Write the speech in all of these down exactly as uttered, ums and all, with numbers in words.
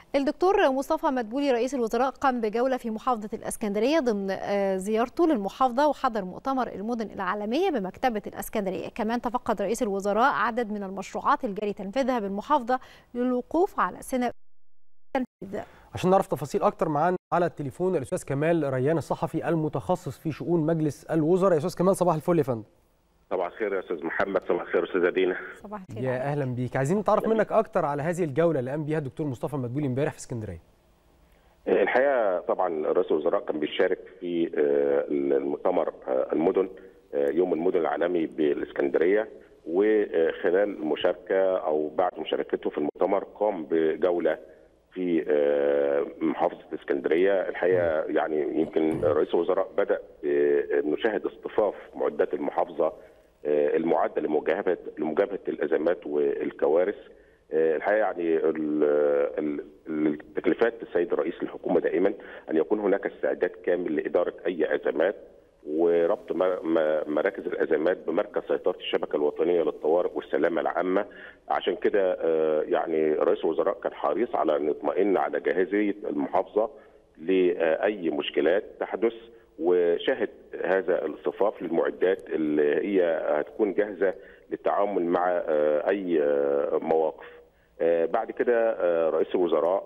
الدكتور مصطفى مدبولي رئيس الوزراء قام بجولة في محافظة الإسكندرية ضمن زيارته للمحافظة، وحضر مؤتمر المدن العالمية بمكتبة الإسكندرية. كمان تفقد رئيس الوزراء عدد من المشروعات الجاري تنفيذها بالمحافظة للوقوف على سنة التنفيذ. عشان نعرف تفاصيل أكتر معانا على التليفون الأستاذ كمال ريان الصحفي المتخصص في شؤون مجلس الوزراء. يا أستاذ كمال صباح الفل يا فندم. صباح الخير يا استاذ محمد. صباح الخير استاذه دينا. صباح الخير. يا اهلا بيك. عايزين نتعرف منك اكتر على هذه الجوله اللي قام بيها الدكتور مصطفى مدبولي امبارح في اسكندريه. الحقيقه طبعا رئيس الوزراء كان بيشارك في المؤتمر المدن يوم المدن العالمي بالاسكندريه، وخلال المشاركه او بعد مشاركته في المؤتمر قام بجوله في محافظه الاسكندريه. الحقيقه يعني يمكن رئيس الوزراء بدا نشاهد اصطفاف معدات المحافظه المعده لمجابهه لمجابهه الازمات والكوارث. الحقيقه يعني التكليفات السيد رئيس الحكومه دائما ان يكون هناك استعداد كامل لاداره اي ازمات، وربط مراكز الازمات بمركز سيطره الشبكه الوطنيه للطوارئ والسلامه العامه. عشان كده يعني رئيس الوزراء كان حريص على ان يطمئن على جاهزيه المحافظه لاي مشكلات تحدث، وشاهد هذا الاصطفاف للمعدات اللي هي هتكون جاهزه للتعامل مع اي مواقف. بعد كده رئيس الوزراء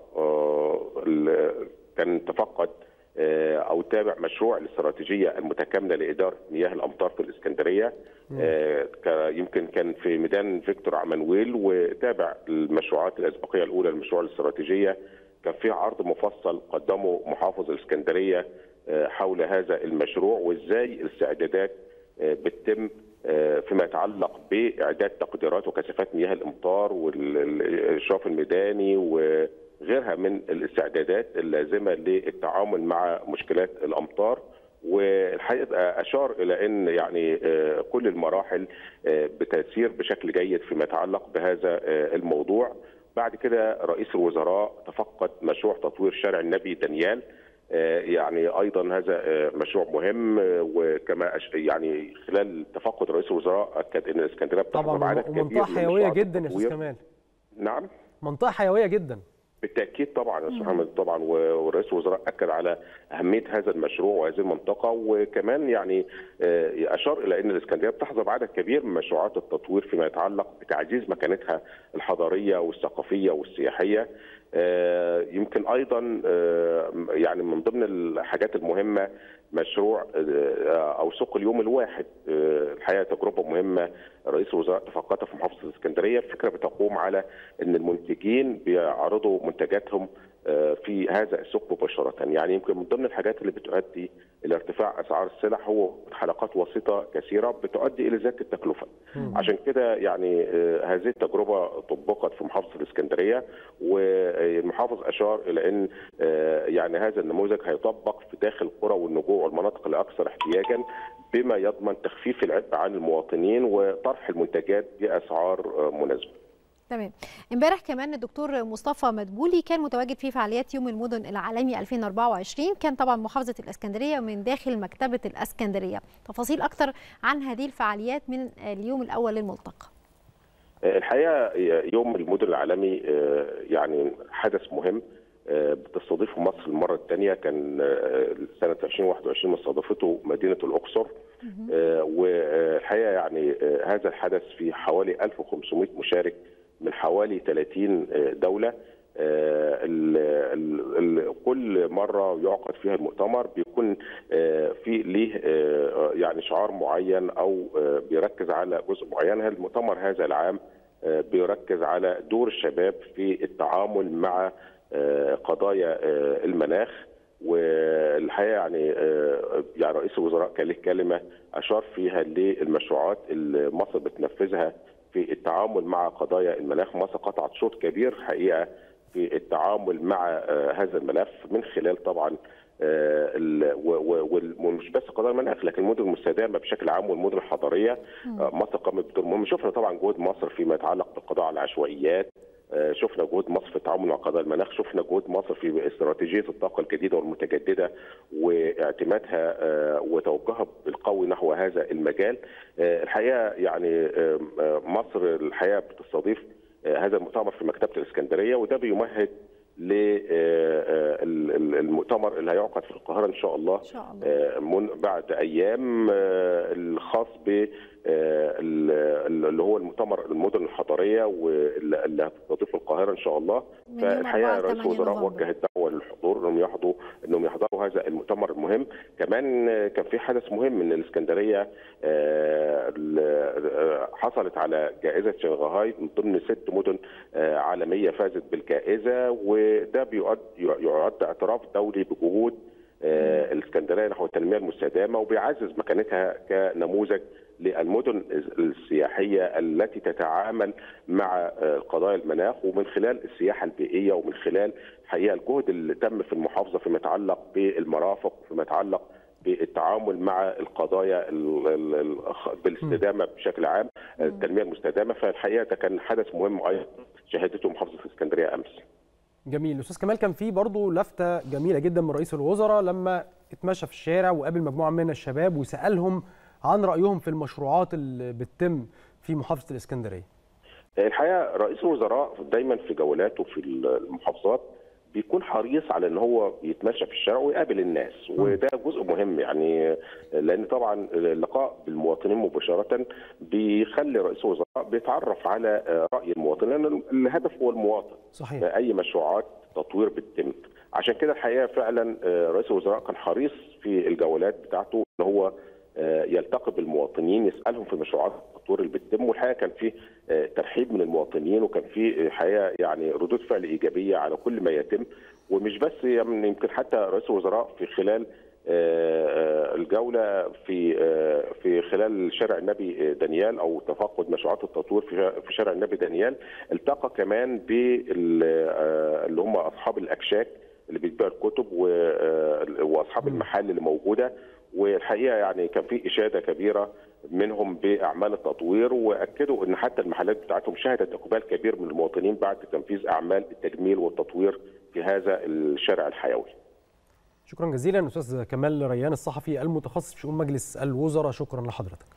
كان تفقد او تابع مشروع الاستراتيجيه المتكامله لاداره مياه الامطار في الاسكندريه. يمكن كان في ميدان فيكتور عمانويل، وتابع المشروعات الاسبقيه الاولى للمشروع الاستراتيجيه. كان في عرض مفصل قدمه محافظ الاسكندريه حول هذا المشروع، وازاي الاستعدادات بتتم فيما يتعلق باعداد تقديرات وكثافات مياه الامطار والاشراف الميداني وغيرها من الاستعدادات اللازمه للتعامل مع مشكلات الامطار. والحقيقه اشار الى ان يعني كل المراحل بتسير بشكل جيد فيما يتعلق بهذا الموضوع. بعد كده رئيس الوزراء تفقد مشروع تطوير شارع النبي دانيال، يعني ايضا هذا مشروع مهم. وكما يعني خلال تفقد رئيس الوزراء اكد ان الاسكندريه بتحظى بعدد كبير من منطقه حيويه جدا يا استاذ كمال. نعم، منطقه حيويه جدا بالتاكيد طبعا يا استاذ محمد. طبعا ورئيس الوزراء اكد على اهميه هذا المشروع وهذه المنطقه، وكمان يعني اشار الى ان الاسكندريه بتحظى بعدد كبير من مشروعات التطوير فيما يتعلق بتعزيز مكانتها الحضاريه والثقافيه والسياحيه. يمكن ايضا يعني من ضمن الحاجات المهمه مشروع او سوق اليوم الواحد. الحقيقه تجربه مهمه رئيس الوزراء تفقدها في محافظه الاسكندريه. الفكره بتقوم على ان المنتجين بيعرضوا منتجاتهم في هذا السوق مباشره. يعني يمكن من ضمن الحاجات اللي بتؤدي الى ارتفاع اسعار السلع هو حلقات وسيطه كثيره بتؤدي الى زياده التكلفه. عشان كده يعني هذه التجربه طبقت في محافظه الاسكندريه، والمحافظ اشار الى ان يعني هذا النموذج هيطبق في داخل القرى والنجوع والمناطق الاكثر احتياجا، بما يضمن تخفيف العبء عن المواطنين وطرح المنتجات باسعار مناسبه. تمام. امبارح كمان الدكتور مصطفى مدبولي كان متواجد في فعاليات يوم المدن العالمي ألفين وأربعة وعشرين، كان طبعا محافظه الاسكندريه ومن داخل مكتبه الاسكندريه. تفاصيل اكتر عن هذه الفعاليات من اليوم الاول للملتقى. الحقيقه يوم المدن العالمي يعني حدث مهم بتستضيفه مصر المره الثانيه. كان سنه ألفين وواحد وعشرين مستضافته مدينه الاقصر، والحقيقه يعني هذا الحدث في حوالي ألف وخمسمائة مشارك من حوالي ثلاثين دوله. ال ال كل مره يعقد فيها المؤتمر بيكون في ليه يعني شعار معين او بيركز على جزء معين. المؤتمر هذا العام بيركز على دور الشباب في التعامل مع قضايا المناخ. والحقيقه يعني يعني رئيس الوزراء كان له كلمه اشار فيها للمشروعات اللي مصر بتنفذها في التعامل مع قضايا المناخ. مصر قطعت شوط كبير حقيقه في التعامل مع هذا الملف من خلال طبعا ومش بس قضايا المناخ لكن المدن المستدامه بشكل عام والمدن الحضاريه. مصر قامت بدور مهم. شفنا طبعا جهود مصر فيما يتعلق بالقضاء على العشوائيات، شفنا جهود مصر في التعامل مع قضايا المناخ، شفنا جهود مصر في استراتيجية الطاقة الجديدة والمتجددة واعتمادها وتوجهها بالقوي نحو هذا المجال. الحقيقة يعني مصر الحقيقة بتستضيف هذا المؤتمر في مكتبة الإسكندرية، وده بيمهد للمؤتمر اللي هيعقد في القاهره ان شاء الله, إن شاء الله. من بعد ايام الخاص ب اللي هو المؤتمر المدن الحضريه واللي هتستضيف القاهره ان شاء الله. فالحقيقه رئيس الوزراء وجه الدعوه للحضور انهم يحضروا انهم يحضروا هذا المؤتمر المهم. كمان كان في حدث مهم ان الاسكندريه حصلت على جائزه شنغهاي من ضمن ست مدن عالميه فازت بالجائزه، وده بيعد يعد اعتراف دولي بجهود الاسكندريه نحو التنميه المستدامه، وبيعزز مكانتها كنموذج للمدن السياحيه التي تتعامل مع قضايا المناخ، ومن خلال السياحه البيئيه ومن خلال حقيقه الجهد اللي تم في المحافظه فيما يتعلق بالمرافق وفيما يتعلق بالتعامل مع القضايا بالاستدامه بشكل عام، التنميه المستدامه. فالحقيقه ده كان حدث مهم ايضا شهدته محافظه الاسكندريه امس. جميل. استاذ كمال، كان في برضه لفته جميله جدا من رئيس الوزراء لما اتمشى في الشارع وقابل مجموعه من الشباب وسالهم عن رايهم في المشروعات اللي بتتم في محافظه الاسكندريه. الحقيقه رئيس الوزراء دايما في جولاته في المحافظات بيكون حريص على ان هو يتمشى في الشارع ويقابل الناس، وده جزء مهم يعني، لان طبعا اللقاء بالمواطنين مباشره بيخلي رئيس الوزراء بيتعرف على راي المواطن، لان الهدف هو المواطن. صحيح. اي مشروعات تطوير بتتم. عشان كده الحقيقه فعلا رئيس الوزراء كان حريص في الجولات بتاعته ان هو يلتقي بالمواطنين يسالهم في المشروعات التطوير اللي بتتم، والحقيقه كان في ترحيب من المواطنين وكان في حقيقه يعني ردود فعل ايجابيه على كل ما يتم. ومش بس يعني يمكن حتى رئيس الوزراء في خلال الجوله في في خلال شارع النبي دانيال او تفقد مشروعات التطوير في شارع النبي دانيال التقى كمان باللي هم اصحاب الاكشاك اللي بتبيع الكتب واصحاب المحال اللي موجوده، والحقيقه يعني كان في اشاده كبيره منهم باعمال التطوير، واكدوا ان حتى المحلات بتاعتهم شهدت اقبال كبير من المواطنين بعد تنفيذ اعمال التجميل والتطوير في هذا الشارع الحيوي. شكرا جزيلا استاذ كمال ريان الصحفي المتخصص في شؤون مجلس الوزراء، شكرا لحضرتك.